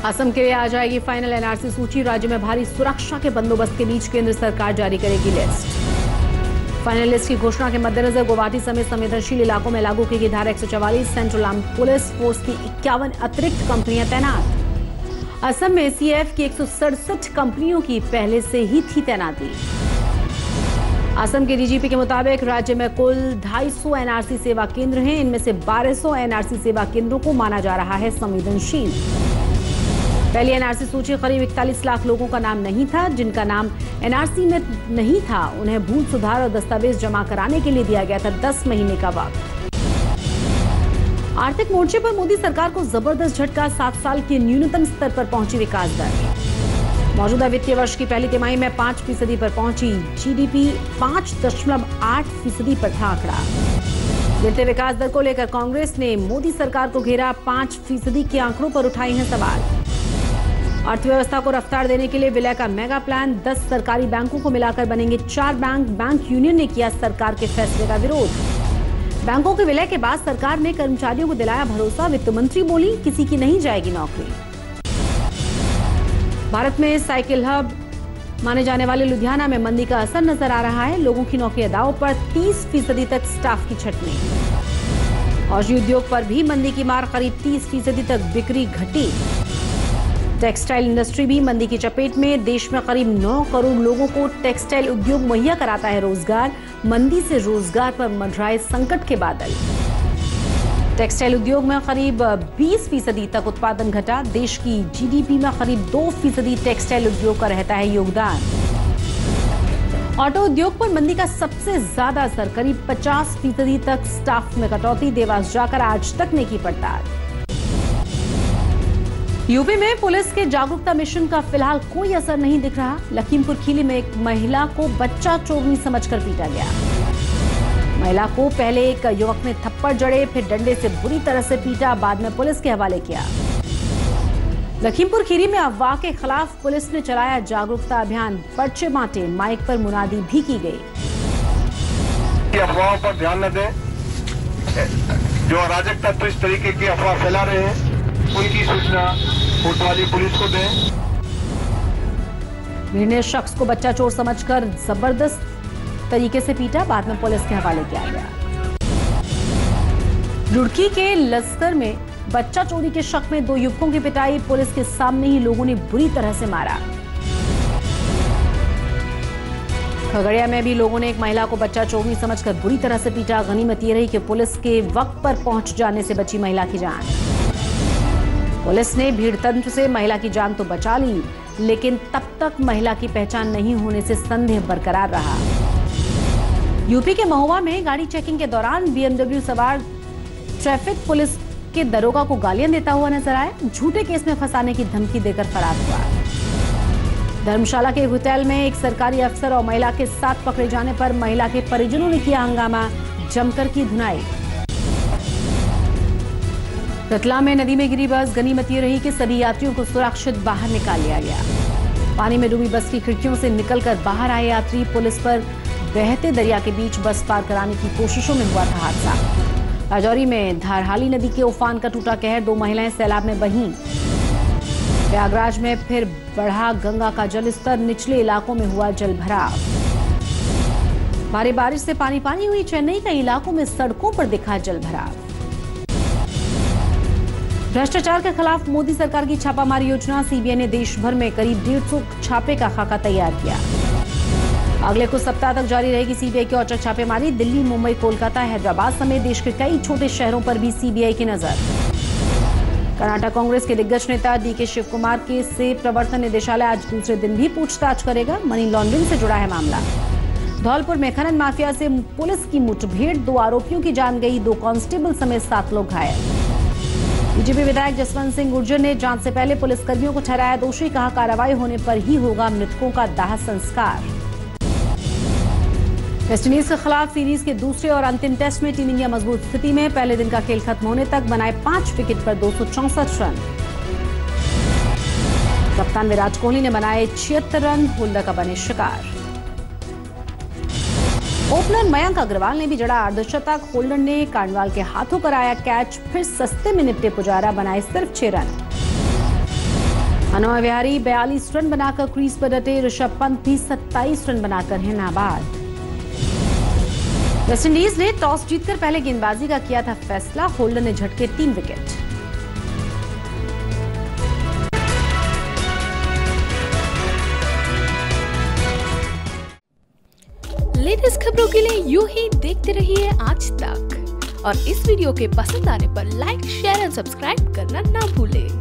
असम के लिए आ जाएगी फाइनल एनआरसी सूची। राज्य में भारी सुरक्षा के बंदोबस्त के बीच केंद्र सरकार जारी करेगी लिस्ट। फाइनल लिस्ट की घोषणा के मद्देनजर गुवाहाटी समेत संवेदनशील इलाकों में लागू की गई धारा 144। सेंट्रल आर्म्ड पुलिस फोर्स की 51 अतिरिक्त कंपनियां तैनात। असम में सीएएफ की 167 कंपनियों की पहले से ही थी तैनाती। असम के डीजीपी के मुताबिक राज्य में कुल 250 एनआरसी सेवा केंद्र हैं। इनमें से 1200 एनआरसी सेवा केंद्रों को माना जा रहा है संवेदनशील। पहली एनआरसी सूची करीब 41 लाख लोगों का नाम नहीं था। जिनका नाम एनआरसी में नहीं था उन्हें भूल सुधार और दस्तावेज जमा कराने के लिए दिया गया था 10 महीने का वक्त। आर्थिक मोर्चे पर मोदी सरकार को जबरदस्त झटका। 7 साल के न्यूनतम स्तर पर पहुंची विकास दर। मौजूदा वित्तीय वर्ष की पहली तिमाही में 5% पर पहुंची। जीडीपी 5.8% पर था आंकड़ा। गिरते विकास दर को लेकर कांग्रेस ने मोदी सरकार को घेरा। 5% के आंकड़ों पर उठाए हैं सवाल। अर्थव्यवस्था को रफ्तार देने के लिए विलय का मेगा प्लान। 10 सरकारी बैंकों को मिलाकर बनेंगे 4 बैंक। बैंक यूनियन ने किया सरकार के फैसले का विरोध। बैंकों के विलय के बाद सरकार ने कर्मचारियों को दिलाया भरोसा। वित्त मंत्री बोली किसी की नहीं जाएगी नौकरी। भारत में साइकिल हब माने जाने वाले लुधियाना में मंदी का असर नजर आ रहा है। लोगों की नौकरी दांव पर। 30% तक स्टाफ की छटनी। औषधि उद्योग पर भी मंदी की मार। करीब 30% तक बिक्री घटी। टेक्सटाइल इंडस्ट्री भी मंदी की चपेट में। देश में करीब 9 करोड़ लोगों को टेक्सटाइल उद्योग मुहैया कराता है रोजगार। मंदी से रोजगार पर मंडराए संकट के बादल। टेक्सटाइल उद्योग में करीब 20% तक उत्पादन घटा। देश की जीडीपी में करीब 2% टेक्सटाइल उद्योग का रहता है योगदान। ऑटो उद्योग पर मंदी का सबसे ज्यादा असर। करीब 50% तक स्टाफ में कटौती। देवास जाकर आज तक ने की पड़ताल। यूपी में पुलिस के जागरूकता मिशन का फिलहाल कोई असर नहीं दिख रहा। लखीमपुर खीरी में एक महिला को बच्चा चोरनी समझकर पीटा गया। महिला को पहले एक युवक ने थप्पड़ जड़े, फिर डंडे से बुरी तरह से पीटा, बाद में पुलिस के हवाले किया। लखीमपुर खीरी में अफवाह के खिलाफ पुलिस ने चलाया जागरूकता अभियान। पर्चे बांटे, माइक पर मुनादी भी की गई। अफवाहों पर ध्यान न दें। जो अराजक तत्व इस तरीके की अफवाह फैला रहे हैं उनकी सूचना कोतवाली पुलिस को दें। भीड़ ने शख्स को बच्चा चोर समझकर जबरदस्त तरीके से पीटा, बाद में पुलिस के हवाले किया गया। रुड़की के लस्कर में बच्चा चोरी के शक में 2 युवकों की पिटाई। पुलिस के सामने ही लोगों ने बुरी तरह से मारा। खगड़िया में भी लोगों ने एक महिला को बच्चा चोरनी समझकर बुरी तरह से पीटा। गनीमत ये रही कि पुलिस के वक्त पर पहुंच जाने से बची महिला की जान। पुलिस ने भीड़ तंत्र से महिला की जान तो बचा ली, लेकिन तब तक महिला की पहचान नहीं होने से संदेह बरकरार रहा। यूपी के महुआ में गाड़ी चेकिंग के दौरान बीएमडब्ल्यू सवार ट्रैफिक पुलिस के दरोगा को गालियां देता हुआ नजर आया। झूठे केस में फंसाने की धमकी देकर फरार हुआ। धर्मशाला के होटल में एक सरकारी अफसर और महिला के साथ पकड़े जाने पर महिला के परिजनों ने किया हंगामा, जमकर की धुनाई। रतलाम में नदी में गिरी बस। गनीमत ये रही कि सभी यात्रियों को सुरक्षित बाहर निकाल लिया गया। पानी में डूबी बस की खिड़कियों से निकलकर बाहर आए यात्री। पुलिस पर बहते दरिया के बीच बस पार कराने की कोशिशों में हुआ था हादसा। राजौरी में धारहाली नदी के उफान का टूटा कहर। 2 महिलाएं सैलाब में बहीं। प्रयागराज में फिर बढ़ा गंगा का जलस्तर। निचले इलाकों में हुआ जलभराव। भारी बारिश से पानी पानी हुई चेन्नई के इलाकों में सड़कों पर दिखा जलभराव। भ्रष्टाचार के खिलाफ मोदी सरकार की छापामारी योजना। सीबीआई ने देश भर में करीब 150 छापे का खाका तैयार किया। अगले कुछ सप्ताह तक जारी रहेगी सीबीआई की औचक छापेमारी। दिल्ली, मुंबई, कोलकाता, हैदराबाद समेत देश के कई छोटे शहरों पर भी सीबीआई की नजर। कर्नाटक कांग्रेस के दिग्गज नेता डीके शिव कुमार के से प्रवर्तन निदेशालय आज दूसरे दिन भी पूछताछ करेगा। मनी लॉन्ड्रिंग से जुड़ा है मामला। धौलपुर में खनन माफिया से पुलिस की मुठभेड़। 2 आरोपियों की जान गई। 2 कांस्टेबल समेत 7 लोग घायल। बीजेपी विधायक जसवंत सिंह गुर्जर ने जांच से पहले पुलिसकर्मियों को ठहराया दोषी। कहा कार्रवाई होने पर ही होगा मृतकों का दाह संस्कार। वेस्टइंडीज के खिलाफ सीरीज के दूसरे और अंतिम टेस्ट में टीम इंडिया मजबूत स्थिति में। पहले दिन का खेल खत्म होने तक बनाए 5 विकेट पर 264 रन। कप्तान विराट कोहली ने बनाए 76 रन। होल्डर का बने शिकार। ओपनर मयंक अग्रवाल ने भी जड़ा अर्धशतक। होल्डर ने कार्नवाल के हाथों कराया कैच। फिर सस्ते में निपटे पुजारा, बनाए सिर्फ 6 रन। हनुमा विहारी 42 रन बनाकर क्रीज पर डटे। ऋषभ पंत भी 27 रन बनाकर हैं नाबाद। वेस्टइंडीज ने टॉस जीतकर पहले गेंदबाजी का किया था फैसला। होल्डर ने झटके 3 विकेट। लेटेस्ट खबरों के लिए यूं ही देखते रहिए आज तक और इस वीडियो के पसंद आने पर लाइक, शेयर और सब्सक्राइब करना ना भूलें।